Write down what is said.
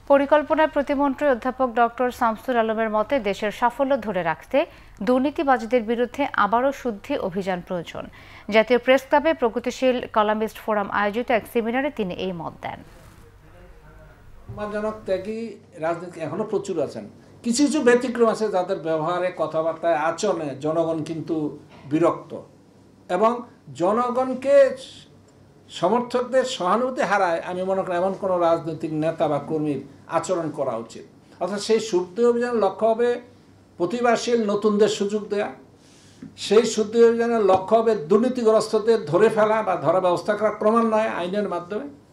পরিকল্পনা প্রতিমন্ত্রী অধ্যাপক ডক্টর শামসুল আলমের মতে দেশের সাফল্য ধরে রাখতে দুর্নীতিবাজদের বিরুদ্ধে আবারও শুদ্ধি অভিযান প্রয়োজন। জাতীয় প্রেস ক্লাবে প্রগতিশীল কলামিস্ট ফোরাম আয়োজিত এক সেমিনারে তিনি এই মত দেন। সম্মানজনক ত্যাগী রাজনীতি এখনো প্রচুর আছেন, কিছু কিছু ব্যতিক্রম আছে যাদের ব্যবহারে, কথাবার্তায়, আচরণে জনগণ কিন্তু বিরক্ত এবং জনগণকে সমর্থকদের সহানুভূতি হারায়। আমি মনে করি এমন কোনো রাজনৈতিক নেতা বা কর্মীর আচরণ করা উচিত। অর্থাৎ সেই শুদ্ধি অভিযানের লক্ষ্য হবে প্রতিভাশীল নতুনদের সুযোগ দেয়া, সেই শুদ্ধি অভিযানের লক্ষ্য হবে দুর্নীতিগ্রস্তদের ধরে ফেলা বা ধরা ব্যবস্থা করা ক্রমান্বয়ে আইনের মাধ্যমে।